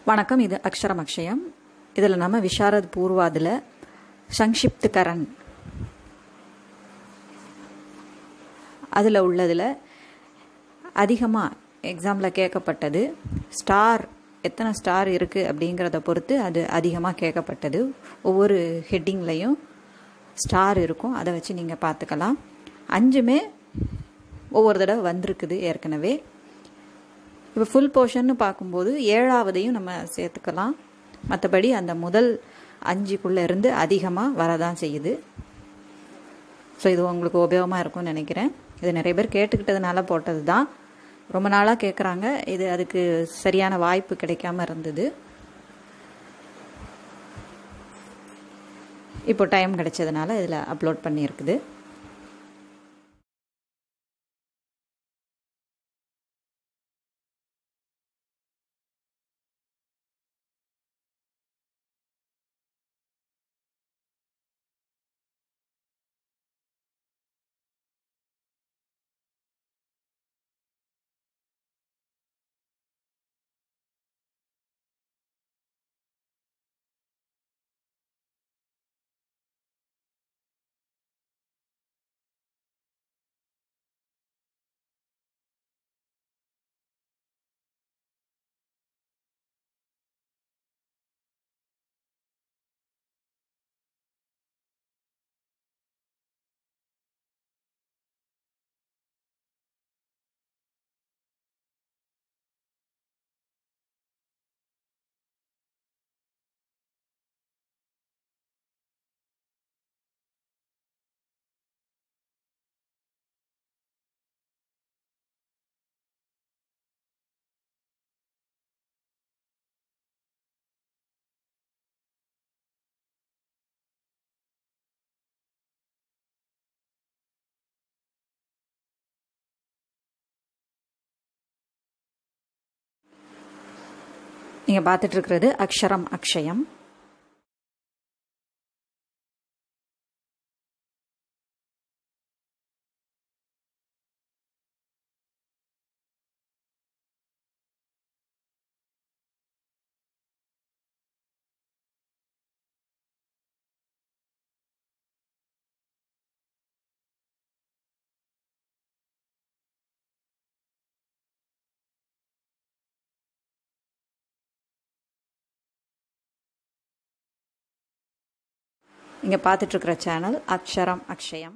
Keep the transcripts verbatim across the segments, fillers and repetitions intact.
வணக்கம். இது அக்ஷரம் அக்ஷயம். இதில் நம்ம விஷாரத் பூர்வாதில் சங்ஷிப்துகரன் அதில் உள்ளதில் அதிகமாக எக்ஸாமில் கேட்கப்பட்டது ஸ்டார் எத்தனை ஸ்டார் இருக்குது அப்படிங்கிறத பொறுத்து அது அதிகமாக கேட்கப்பட்டது. ஒவ்வொரு ஹெட்டிங்லையும் ஸ்டார் இருக்கும், அதை வச்சு நீங்கள் பார்த்துக்கலாம். அஞ்சுமே ஒவ்வொரு தடவை வந்திருக்குது ஏற்கனவே. இப்போ ஃபுல் போர்ஷன்னு பார்க்கும்போது ஏழாவதையும் நம்ம சேர்த்துக்கலாம். மற்றபடி அந்த முதல் அஞ்சுக்குள்ளே இருந்து அதிகமாக வரதான் செய்யுது. ஸோ இது உங்களுக்கு உபயோகமாக இருக்கும்னு நினைக்கிறேன். இது நிறைய பேர் கேட்டுக்கிட்டதுனால போட்டது தான். ரொம்ப நாளாக கேட்குறாங்க. இது அதுக்கு சரியான வாய்ப்பு கிடைக்காம இருந்தது. இப்போ டைம் கிடைச்சதுனால இதில் அப்லோட் பண்ணியிருக்குது. நீங்கள் பார்த்துட்ருக்கிறது அக்ஷரம் அக்ஷயம். இங்கே பார்த்துட்ருக்கிற சேனல் அக்ஷரம் அக்ஷயம்.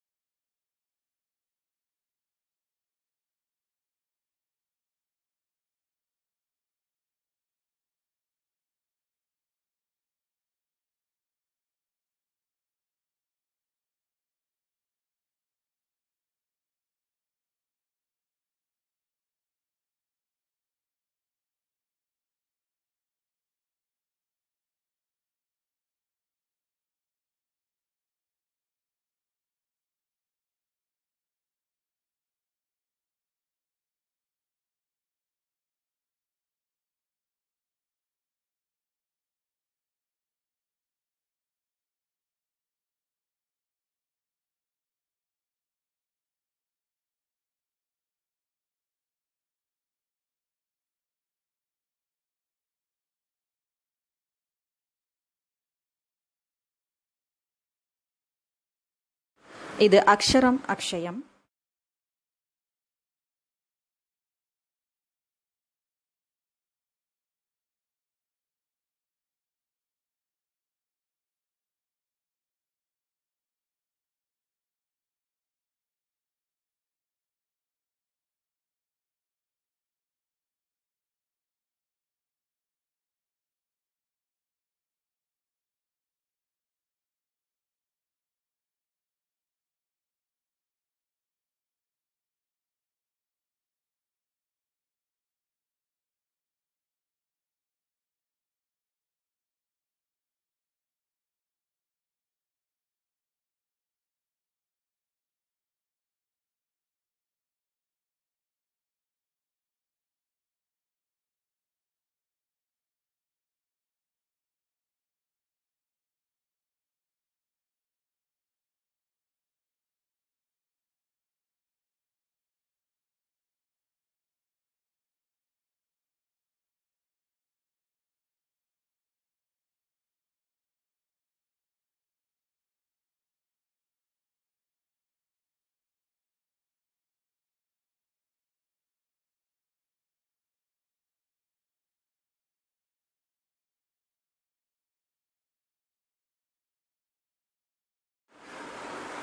இது அக்ஷரம் அக்ஷயம்.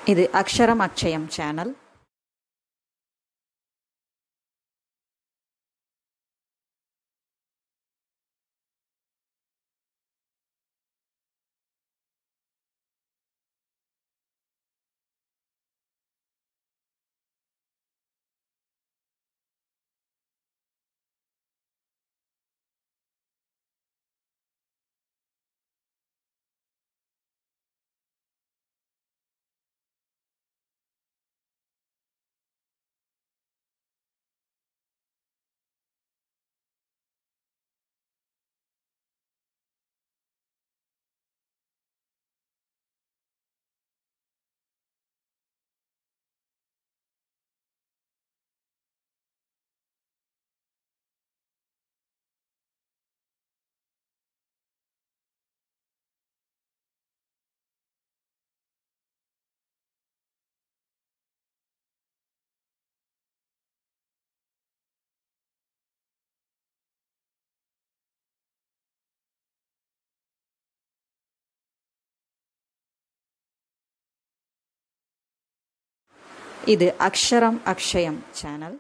இது அக்ஷரம் அக்ஷயம் சேனல். இது அக்ஷரம் அக்ஷயம் சேனல்.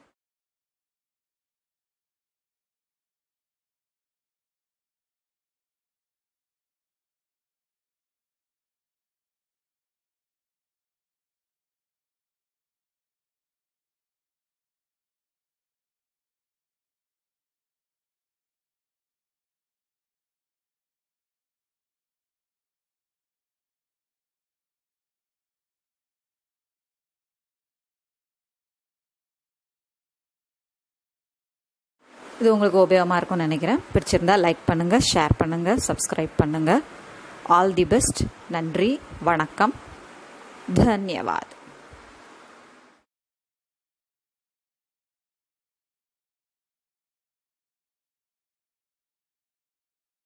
இது உங்களுக்கு உபயோகமாக இருக்கும்னு நினைக்கிறேன். பிடிச்சிருந்தா லைக் பண்ணுங்கள், ஷேர் பண்ணுங்கள், சப்ஸ்கிரைப் பண்ணுங்கள். All the best. நன்றி, வணக்கம், தன்யவாத்.